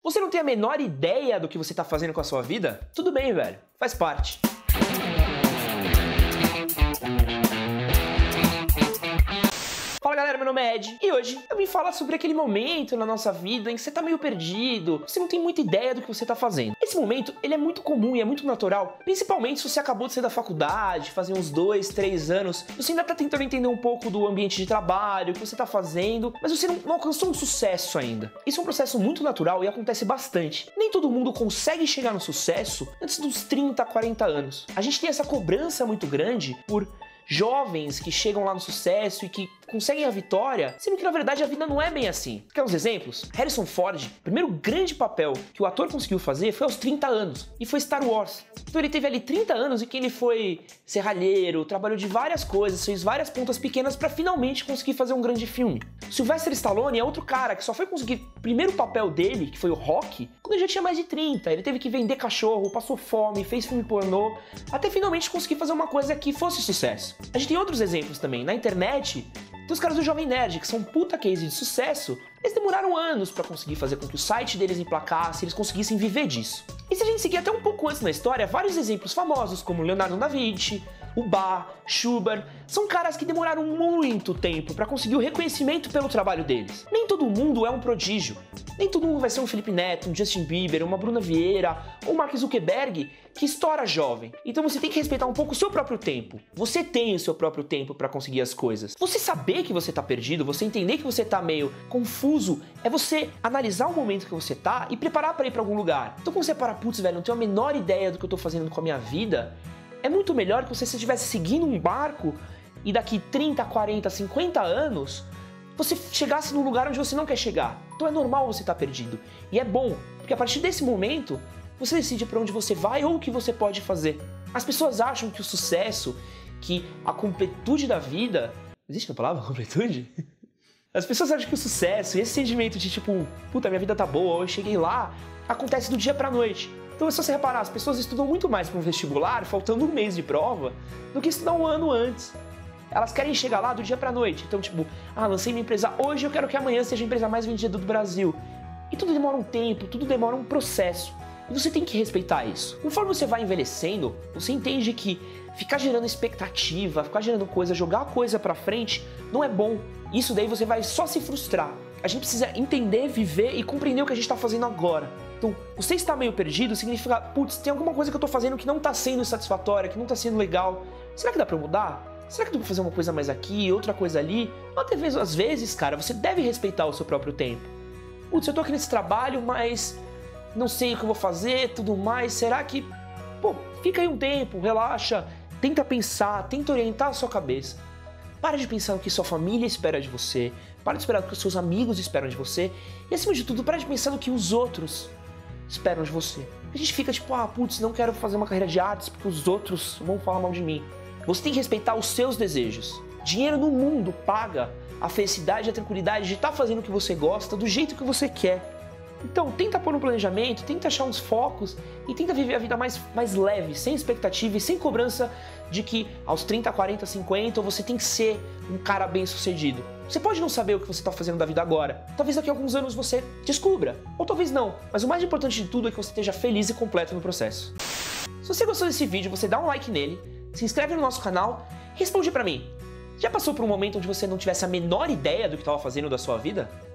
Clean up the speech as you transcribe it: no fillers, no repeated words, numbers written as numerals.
Você não tem a menor ideia do que você tá fazendo com a sua vida? Tudo bem, velho. Faz parte. Fala galera, meu nome é Ed e hoje eu vim falar sobre aquele momento na nossa vida em que você tá meio perdido, você não tem muita ideia do que você tá fazendo. Esse momento, ele é muito comum e é muito natural, principalmente se você acabou de sair da faculdade, fazer uns 2, 3 anos, você ainda tá tentando entender um pouco do ambiente de trabalho, o que você tá fazendo, mas você não alcançou um sucesso ainda. Isso é um processo muito natural e acontece bastante. Nem todo mundo consegue chegar no sucesso antes dos 30, 40 anos. A gente tem essa cobrança muito grande por jovens que chegam lá no sucesso e que conseguem a vitória, sendo que na verdade a vida não é bem assim. Quer uns exemplos? Harrison Ford, o primeiro grande papel que o ator conseguiu fazer foi aos 30 anos, e foi Star Wars. Então ele teve ali 30 anos em que ele foi serralheiro, trabalhou de várias coisas, fez várias pontas pequenas para finalmente conseguir fazer um grande filme. Sylvester Stallone é outro cara que só foi conseguir o primeiro papel dele, que foi o Rocky, quando ele já tinha mais de 30. Ele teve que vender cachorro, passou fome, fez filme pornô, até finalmente conseguir fazer uma coisa que fosse sucesso. A gente tem outros exemplos também. Na internet, tem os caras do Jovem Nerd, que são um puta case de sucesso. Eles demoraram anos pra conseguir fazer com que o site deles emplacasse, eles conseguissem viver disso. E se a gente seguir até um pouco antes na história, vários exemplos famosos, como Leonardo da Vinci, o Bach, Schubert, são caras que demoraram muito tempo pra conseguir o reconhecimento pelo trabalho deles. Nem todo mundo é um prodígio. Nem todo mundo vai ser um Felipe Neto, um Justin Bieber, uma Bruna Vieira ou um Mark Zuckerberg que estoura jovem. Então você tem que respeitar um pouco o seu próprio tempo. Você tem o seu próprio tempo pra conseguir as coisas. Você saber que você tá perdido, você entender que você tá meio confuso, é você analisar o momento que você tá e preparar pra ir pra algum lugar. Então quando você para, putz, velho, não tenho a menor ideia do que eu tô fazendo com a minha vida, é muito melhor que você estivesse seguindo um barco e daqui 30, 40, 50 anos você chegasse num lugar onde você não quer chegar. Então é normal você estar perdido. E é bom, porque a partir desse momento, você decide para onde você vai ou o que você pode fazer. As pessoas acham que o sucesso, que a completude da vida... Existe a palavra completude? As pessoas acham que o sucesso e esse sentimento de tipo, puta, minha vida tá boa, eu cheguei lá, acontece do dia pra noite. Então é só você reparar, as pessoas estudam muito mais para um vestibular, faltando um mês de prova, do que estudar um ano antes. Elas querem chegar lá do dia pra noite. Então, tipo, lancei minha empresa hoje, eu quero que amanhã seja a empresa mais vendida do Brasil. E tudo demora um tempo, tudo demora um processo. E você tem que respeitar isso. Conforme você vai envelhecendo, você entende que ficar gerando expectativa, ficar gerando coisa, jogar coisa pra frente, não é bom. Isso daí você vai só se frustrar. A gente precisa entender, viver e compreender o que a gente tá fazendo agora. Então, você está meio perdido significa, putz, tem alguma coisa que eu tô fazendo que não tá sendo satisfatória, que não tá sendo legal. Será que dá pra mudar? Será que eu vou fazer uma coisa mais aqui, outra coisa ali? Até mesmo, às vezes, cara, você deve respeitar o seu próprio tempo. Putz, eu tô aqui nesse trabalho, mas não sei o que eu vou fazer, tudo mais. Será que... Pô, fica aí um tempo, relaxa, tenta pensar, tenta orientar a sua cabeça. Para de pensar no que sua família espera de você, para de esperar o que os seus amigos esperam de você e, acima de tudo, para de pensar no que os outros esperam de você. A gente fica tipo, putz, não quero fazer uma carreira de artes porque os outros vão falar mal de mim. Você tem que respeitar os seus desejos. Dinheiro no mundo paga a felicidade e a tranquilidade de estar fazendo o que você gosta do jeito que você quer. Então, tenta pôr um planejamento, tenta achar uns focos e tenta viver a vida mais leve, sem expectativa e sem cobrança de que aos 30, 40, 50 você tem que ser um cara bem sucedido. Você pode não saber o que você está fazendo da vida agora. Talvez daqui a alguns anos você descubra, ou talvez não. Mas o mais importante de tudo é que você esteja feliz e completo no processo. Se você gostou desse vídeo, você dá um like nele, se inscreve no nosso canal e responde pra mim. Já passou por um momento onde você não tivesse a menor ideia do que estava fazendo da sua vida?